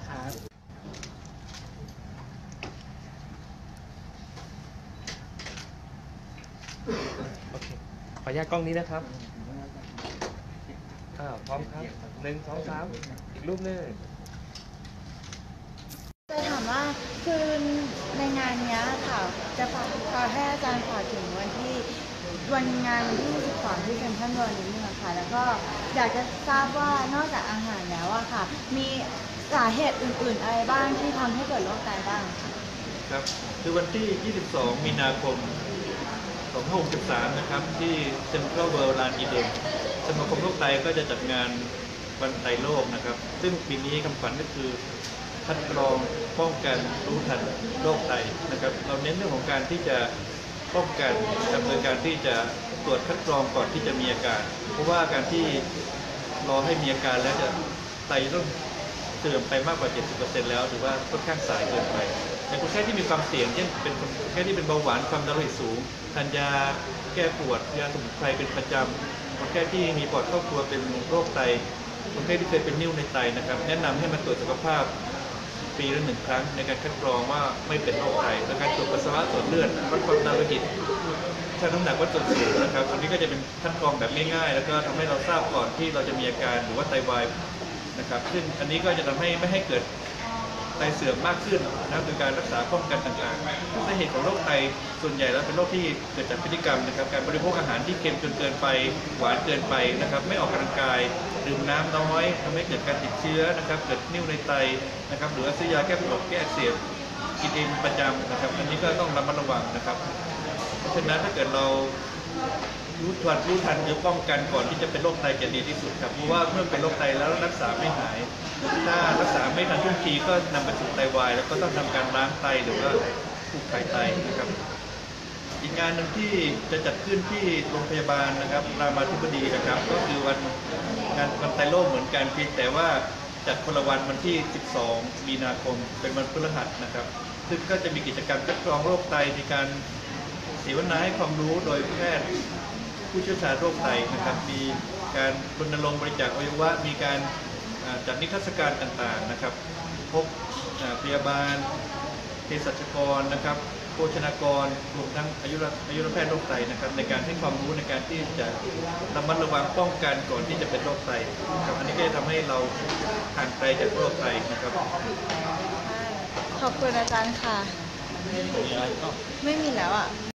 ครับโอเคขออนุญาตกล้องนี้นะครับพร้อมครับ1 2 3อีกรูปหนึ่งจะถามว่าคือในงานนี้ค่ะจะฝากให้อาจารย์ฝากถึงวันงานวันที่22ที่เซ็นทรัลเวิลด์นี้นะคะแล้วก็อยากจะทราบว่านอกจากอาหารแล้วอะค่ะมีสาเหตุอื่นๆอะไรบ้างที่ทำให้เกิดโรคไตบ้างครับคือวันที่ 22 มีนาคม 2563 นะครับที่เซ็นทรัลเวิลด์ลานอีเดนสมาคมโรคไตก็จะจัดงานวันไตโลกนะครับซึ่งปีนี้คำขวัญก็คือคัดกรองป้องกันรู้ทันโรคไตนะครับเราเน้นเรื่องของการที่จะป้องกันโดยการที่จะตรวจคัดกรองก่อนที่จะมีอาการเพราะว่าการที่รอให้มีอาการแล้วจะไตต้องเสื่อมไปมากกว่า 70% แล้วหรือว่าค่อนข้างสายเกินไปในคนไข้ที่มีความเสี่ยงเช่นเป็นคนไข้ที่เป็นเบาหวานความดันโลหิตสูงทานยาแก้ปวดยาสมุนไพรเป็นประจำคนไข้ที่มีปอดครอบครัวเป็นโรคไตคนไข้ที่เคยเป็นนิ่วในไตนะครับแนะนำให้มาตรวจสุขภาพปีละ1 ครั้งในการคัดกรองว่าไม่เป็นโรคไตและการตรวจปัสสาวะตรวจเลือดวัดความดันโลหิตชั่งน้ำหนักวัดส่วนสูงนะครับอันนี้ก็จะเป็นคัดกรองแบบง่ายๆแล้วก็ทำให้เราทราบก่อนที่เราจะมีอาการหรือว่าไตวายนะครับซึ่งอันนี้ก็จะทำให้ไม่ให้เกิดไตเสื่อมมากขึ้นนะครับโดยการรักษาป้องกันต่างๆสาเหตุของโรคไตส่วนใหญ่แล้วเป็นโรคที่เกิดจากพฤติกรรมนะครับการบริโภคอาหารที่เค็มจนเกินไปหวานเกินไปนะครับไม่ออกกำลังกายดื่มน้ำน้อยทำให้เกิดการติดเชื้อนะครับเกิดนิ่วในไตนะครับหรือว่าซื้อยาแก้ปวดแก้อักเสบกินเองประจำนะครับอันนี้ก็ต้องระมัดระวังนะครับเพราะฉะนั้นถ้าเกิดเรารู้ทันหรือป้องกันก่อนที่จะเป็นโรคไตจะดีที่สุดครับเพราะว่าเมื่อเป็นโรคไตแล้วรักษาไม่หายถ้ารักษาไม่ทันท่วงทีก็นำไปสู่ไตวายแล้วก็ต้องทำการล้างไตหรือว่าผูกไขไตนะครับอีกงานหนึ่งที่จะจัดขึ้นที่โรงพยาบาลนะครับรามาธิบดีนะครับก็คือวันไตโลกเหมือนกันเพียงแต่ว่าจัดคนละวันที่ 12 มีนาคมเป็นวันพฤหัสนะครับซึ่งก็จะมีกิจกรรมคัดกรองโรคไตในการเสวนาให้ความรู้โดยแพทย์ผู้เชี่ยวชาญโรคไตนะครับมีการรณรงค์บริจาคอวัยวะมีการจัดนิทรรศการต่างๆนะครับพบพยาบาลเภสัชกรนะครับโภชนากรรวมทั้งอายุรแพทย์โรคไตนะครับในการให้ความรู้ในการที่จะระมัดระวังป้องกันก่อนที่จะเป็นโรคไตครับอันนี้ก็จะทำให้เราห่างไกลจากโรคไตนะครับขอบคุณอาจารย์ค่ะไม่มีแล้วอ่ะ